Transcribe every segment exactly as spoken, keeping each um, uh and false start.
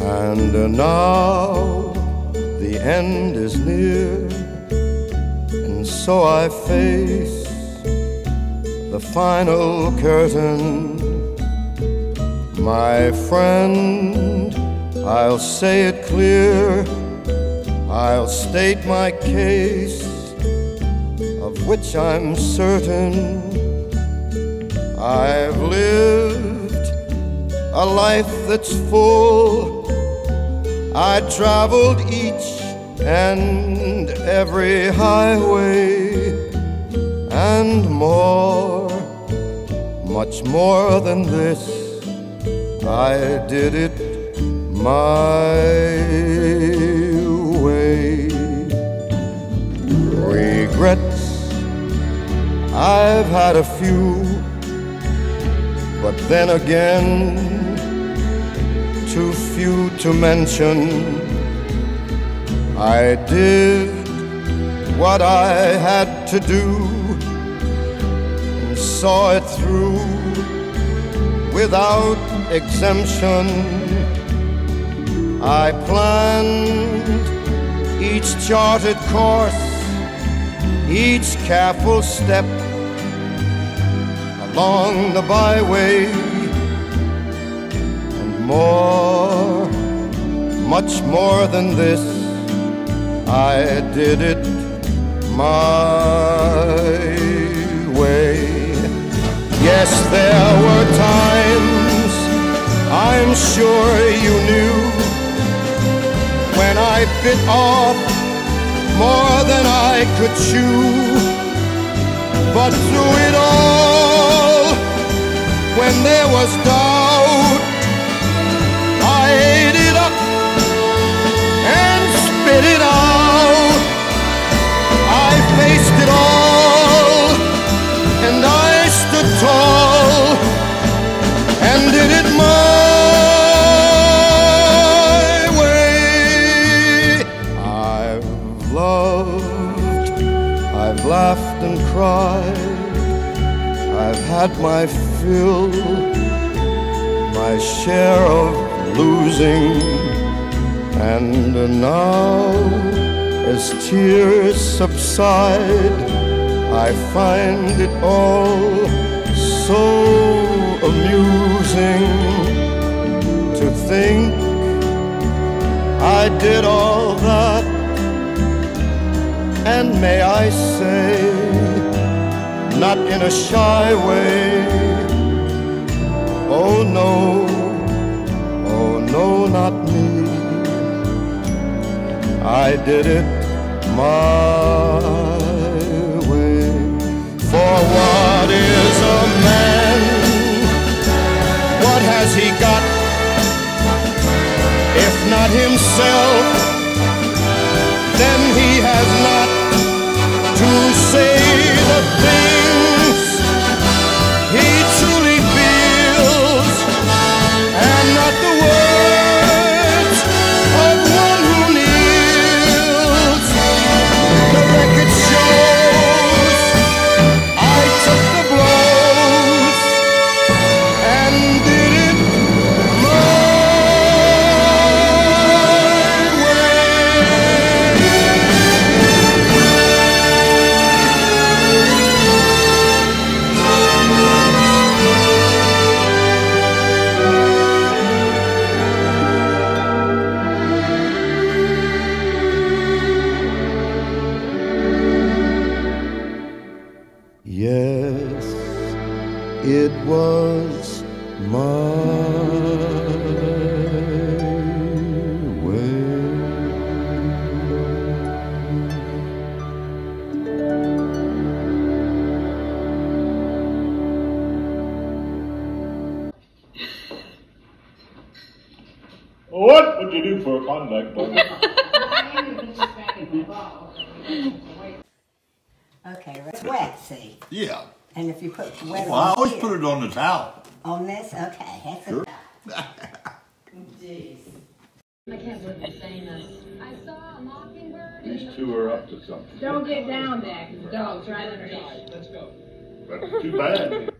And now the end is near, and so I face the final curtain. My friend, I'll say it clear, I'll state my case, of which I'm certain. I've lived a life that's full. I traveled each and every highway, and more, much more than this, I did it my way. Regrets, I've had a few, but then again, too few to mention. I did what I had to do and saw it through without exemption. I planned each charted course, each careful step along the byway, and more, much more than this, I did it my way. Yes, there were times, I'm sure you knew, when I bit off more than I could chew. But through it all, when there was doubt, I ate it up and spit it out. I faced it all, and I stood tall and did it my way. I've loved, I've laughed and cried, I've had my fill, my share of losing, and now as tears subside, I find it all so amusing to think I did all that, and may I say, not in a shy way, oh no, oh no, not me. I did it my way. For what is a man? What has he got, if not himself? Then he has not to say the things he truly feels, and not the words of one who kneels. The record shows I took the blows and did it my yes, it was my way. What would you do for a contact button? Okay, it's wet, see? Yeah. And if you put wet Well, on I always here, put it on the towel. on this, okay, that's Sure. it. Jeez. I can't believe you're saying this. I saw a mockingbird. These two are up to something. Don't get down there, because the dog's right underneath. Let's go. That's too bad.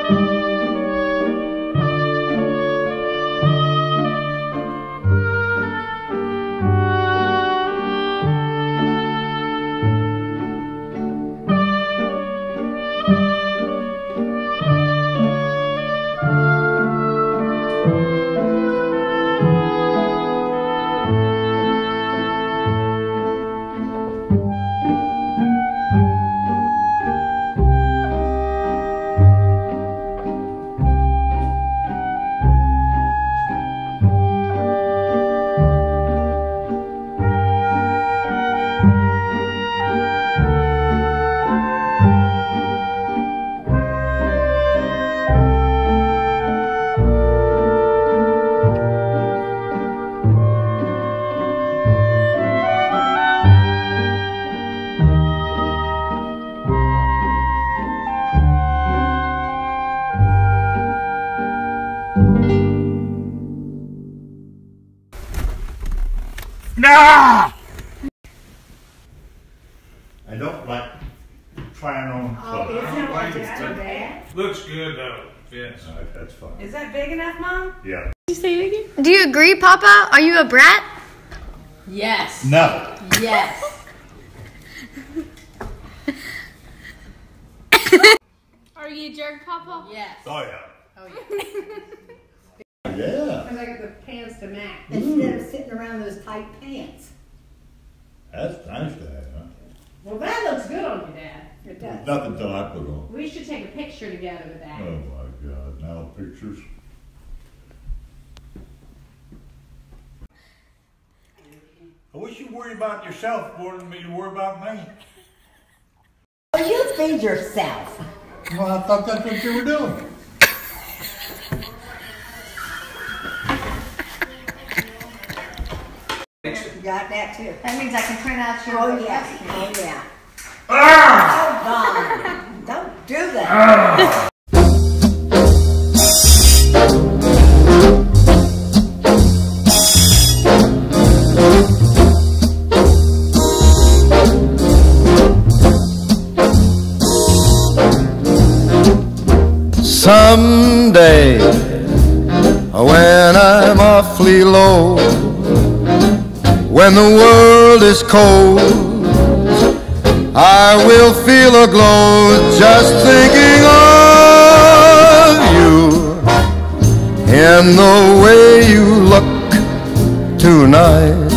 Nah! I don't like trying on clothes. Oh, isn't like that bad? Looks good though. Yes. All right, that's fine. Is that big enough, Mom? Yeah. Did you say it again? Do you agree, Papa? Are you a brat? Yes. No. Yes. Are you a jerk, Papa? Yes. Oh yeah. Oh yeah. Yeah. Because I got the pants to match. Instead of sitting around those tight pants. That's nice to have, huh? Well, that looks good on you, Dad. It does. Nothing till I put on. We should take a picture together with that. Oh my God, now pictures. I wish you worried about yourself more than you worry about me. Well, you feed yourself. Well, I thought that's what you were doing. You got that too. That means I can print out your Oh yeah, oh yeah. Ah! Oh God, don't do that. Someday, when I'm awfully low, when the world is cold, I will feel a glow just thinking of you and the way you look tonight.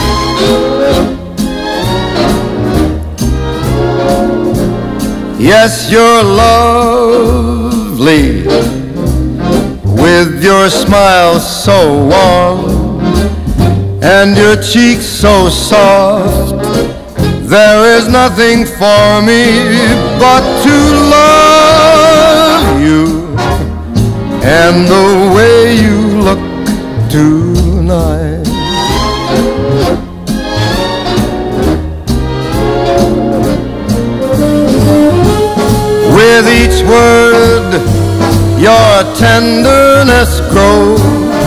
Yes, you're lovely with your smile so warm and your cheeks so soft. There is nothing for me but to love you and the way you look tonight. With each word, your tenderness grows,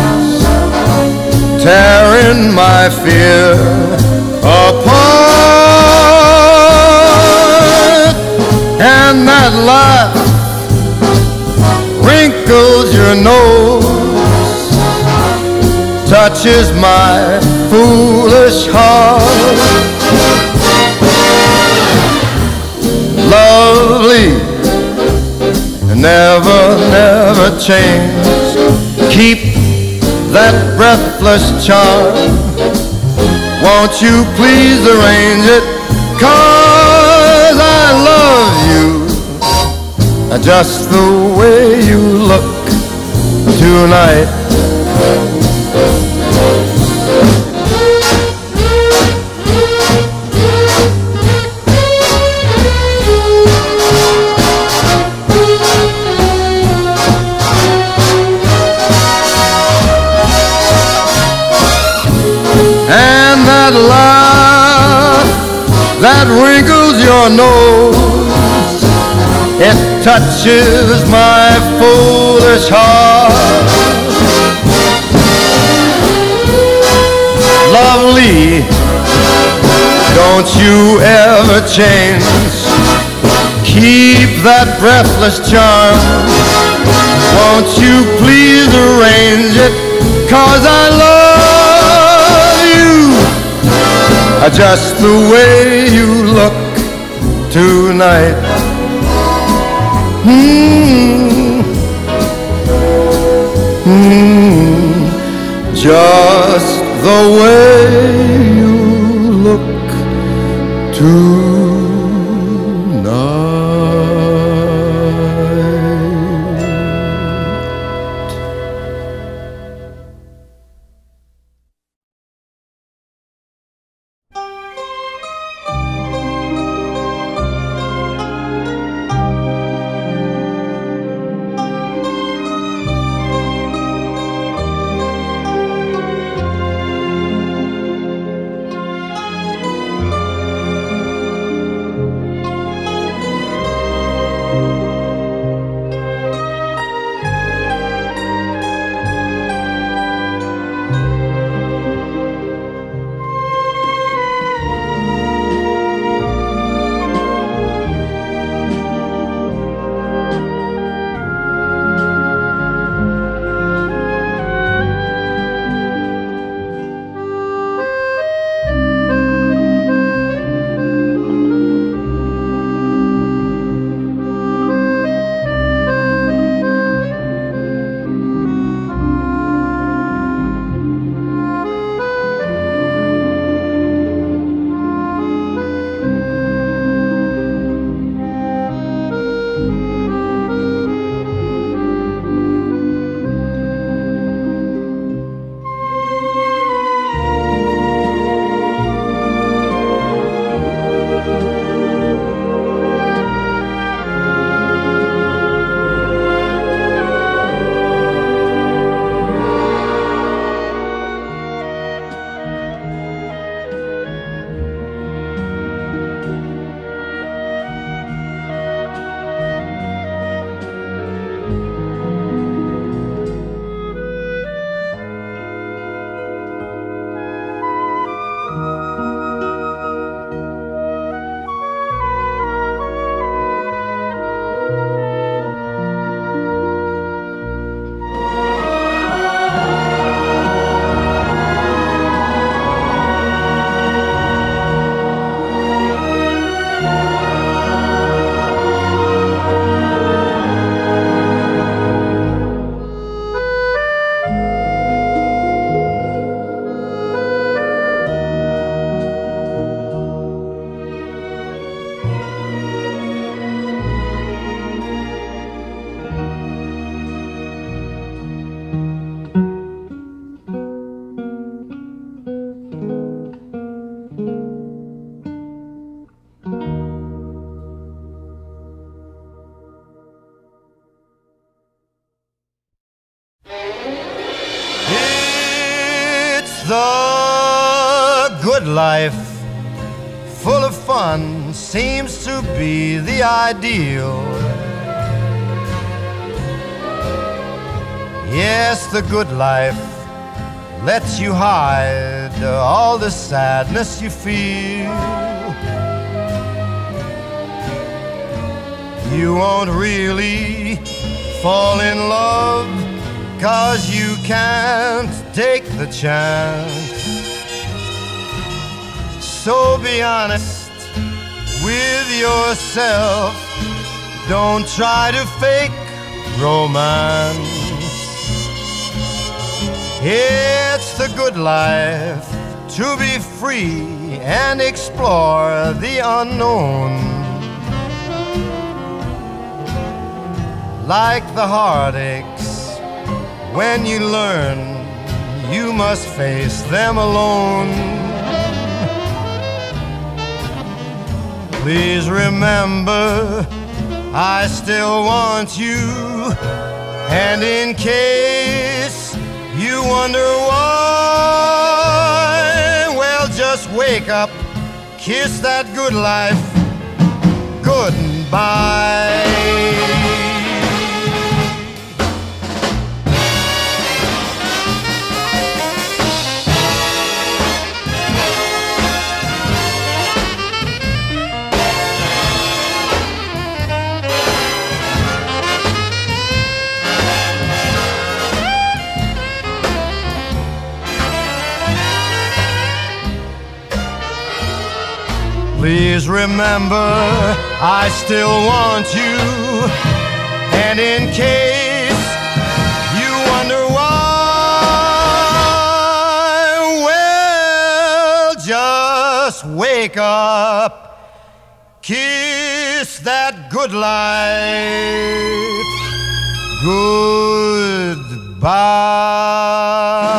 tearing my fear apart. And that laugh wrinkles your nose, touches my foolish heart. Lovely, never, never change. Keep that breathless charm. Won't you please arrange it? 'Cause I love you just the way you look tonight. And that laugh that wrinkles your nose, it touches my foolish heart. Lovely, don't you ever change. Keep that breathless charm. won't you please arrange it, 'cause I love you just the way you look tonight. Mm, mm, just the way you look tonight. The good life, full of fun, seems to be the ideal. Yes, the good life lets you hide all the sadness you feel. You won't really fall in love, 'cause you can't take the chance. So be honest with yourself. Don't try to fake romance. It's the good life to be free and explore the unknown. Like the heartaches, when you learn you must face them alone. Please remember, I still want you, and in case you wonder why, well, just wake up, kiss that good life goodbye. please remember I still want you. And in case you wonder why, well, just wake up, kiss that good life goodbye.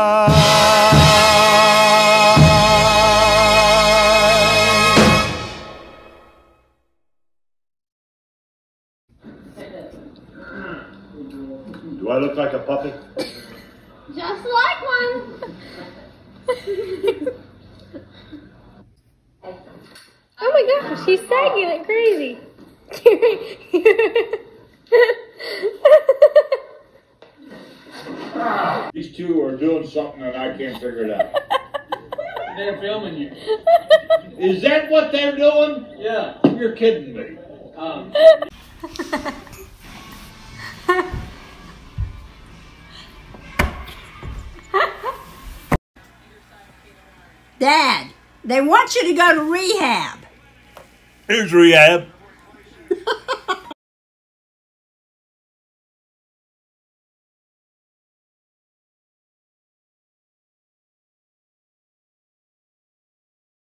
Do I look like a puppy? Just like one. Oh my gosh, she's sagging like crazy. These two are doing something and I can't figure it out. They're filming you. Is that what they're doing? Yeah. You're kidding me. Um. Dad, they want you to go to rehab. Here's rehab.